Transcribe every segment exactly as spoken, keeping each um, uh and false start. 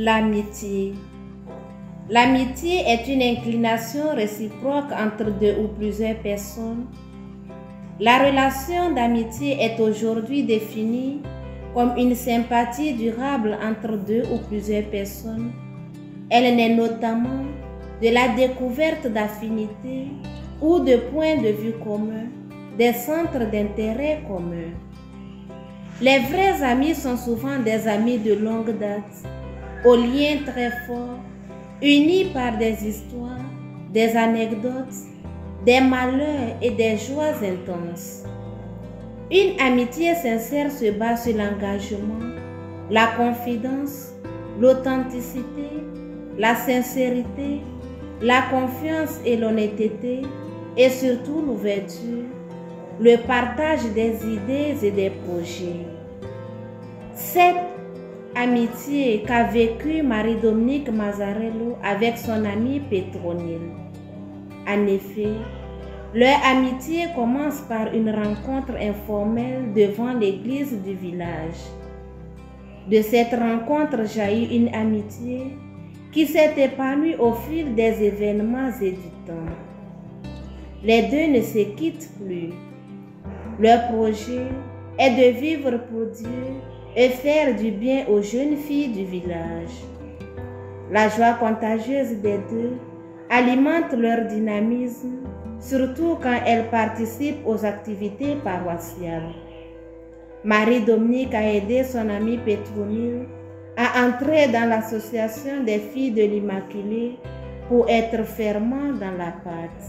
L'amitié. L'amitié est une inclination réciproque entre deux ou plusieurs personnes. La relation d'amitié est aujourd'hui définie comme une sympathie durable entre deux ou plusieurs personnes. Elle naît notamment de la découverte d'affinités ou de points de vue communs, des centres d'intérêt communs. Les vrais amis sont souvent des amis de longue date, aux liens très forts, unis par des histoires, des anecdotes, des malheurs et des joies intenses. Une amitié sincère se base sur l'engagement, la confidence, l'authenticité, la sincérité, la confiance et l'honnêteté, et surtout l'ouverture, le partage des idées et des projets. Cette amitié qu'a vécue Marie-Dominique Mazzarello avec son ami Petronile. En effet, leur amitié commence par une rencontre informelle devant l'église du village. De cette rencontre jaillit une amitié qui s'est épanouie au fil des événements et du temps. Les deux ne se quittent plus. Leur projet est de vivre pour Dieu et faire du bien aux jeunes filles du village. La joie contagieuse des deux alimente leur dynamisme, surtout quand elles participent aux activités paroissiales. Marie-Dominique a aidé son amie Petronile à entrer dans l'association des filles de l'Immaculée pour être fermement dans la pâte.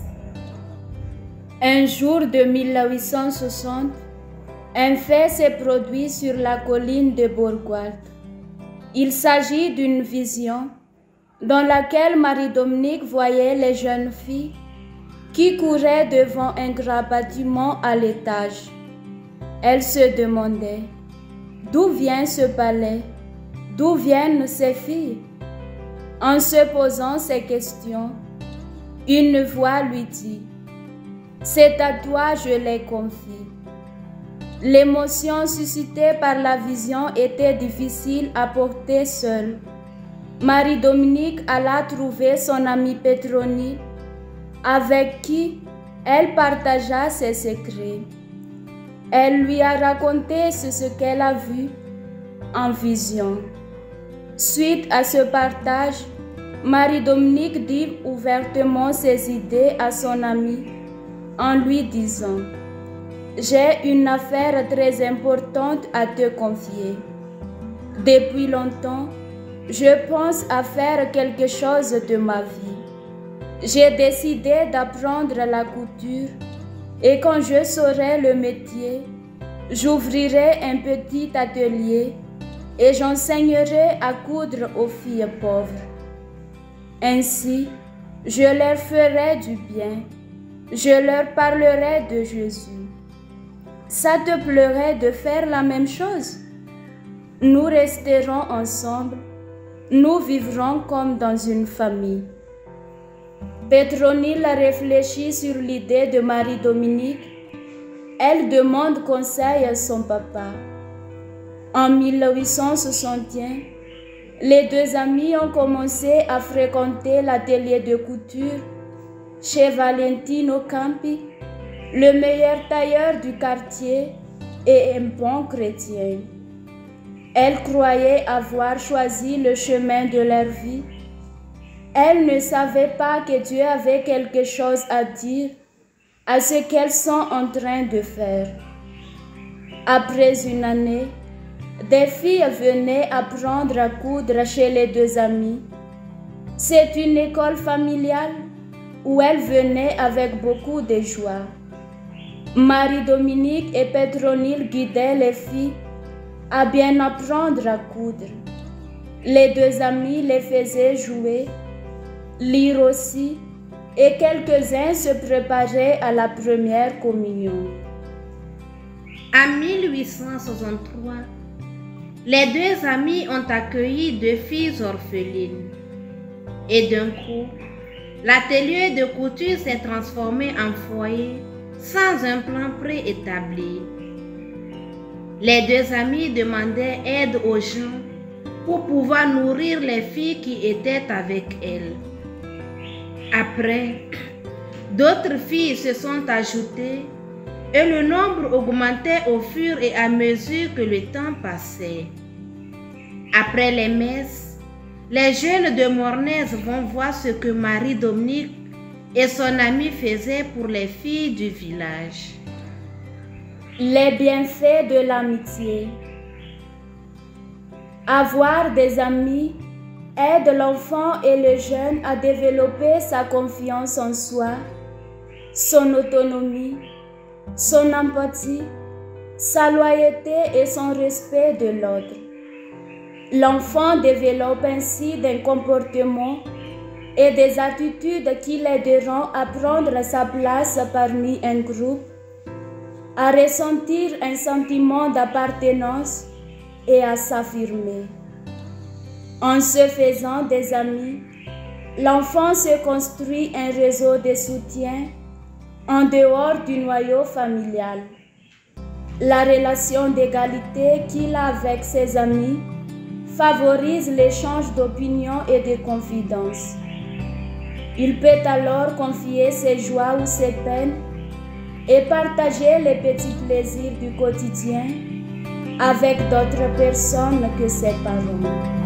Un jour de mille huit cent soixante, un fait s'est produit sur la colline de Bourgois. Il s'agit d'une vision dans laquelle Marie-Dominique voyait les jeunes filles qui couraient devant un grand bâtiment à l'étage. Elle se demandait d'où vient ce palais, d'où viennent ces filles. En se posant ces questions, une voix lui dit: c'est à toi, je les confie. L'émotion suscitée par la vision était difficile à porter seule. Marie-Dominique alla trouver son amie Petronile, avec qui elle partagea ses secrets. Elle lui a raconté ce qu'elle a vu en vision. Suite à ce partage, Marie-Dominique dit ouvertement ses idées à son amie en lui disant: j'ai une affaire très importante à te confier. Depuis longtemps, je pense à faire quelque chose de ma vie. J'ai décidé d'apprendre la couture et quand je saurai le métier, j'ouvrirai un petit atelier et j'enseignerai à coudre aux filles pauvres. Ainsi, je leur ferai du bien. Je leur parlerai de Jésus. Ça te plairait de faire la même chose? Nous resterons ensemble. Nous vivrons comme dans une famille. Petronile a réfléchi sur l'idée de Marie-Dominique. Elle demande conseil à son papa. En mille huit cent soixante et un, les deux amis ont commencé à fréquenter l'atelier de couture chez Valentino Campi, le meilleur tailleur du quartier et un bon chrétien. Elles croyaient avoir choisi le chemin de leur vie. Elles ne savaient pas que Dieu avait quelque chose à dire à ce qu'elles sont en train de faire. Après une année, des filles venaient apprendre à coudre chez les deux amis. C'est une école familiale où elles venaient avec beaucoup de joie. Marie-Dominique et Petronile guidaient les filles à bien apprendre à coudre. Les deux amis les faisaient jouer, lire aussi, et quelques-uns se préparaient à la première communion. En mille huit cent soixante-trois, les deux amis ont accueilli deux filles orphelines. Et d'un coup, l'atelier de couture s'est transformé en foyer sans un plan préétabli. Les deux amis demandaient aide aux gens pour pouvoir nourrir les filles qui étaient avec elle. Après, d'autres filles se sont ajoutées et le nombre augmentait au fur et à mesure que le temps passait. Après les messes, les jeunes de Mornez vont voir ce que Marie-Dominique et son amie faisaient pour les filles du village. Les bienfaits de l'amitié. Avoir des amis aide l'enfant et le jeune à développer sa confiance en soi, son autonomie, son empathie, sa loyauté et son respect de l'autre. L'enfant développe ainsi des comportements et des attitudes qui l'aideront à prendre sa place parmi un groupe, à ressentir un sentiment d'appartenance et à s'affirmer. En se faisant des amis, l'enfant se construit un réseau de soutien en dehors du noyau familial. La relation d'égalité qu'il a avec ses amis favorise l'échange d'opinions et de confidences. Il peut alors confier ses joies ou ses peines et partager les petits plaisirs du quotidien avec d'autres personnes que ses parents.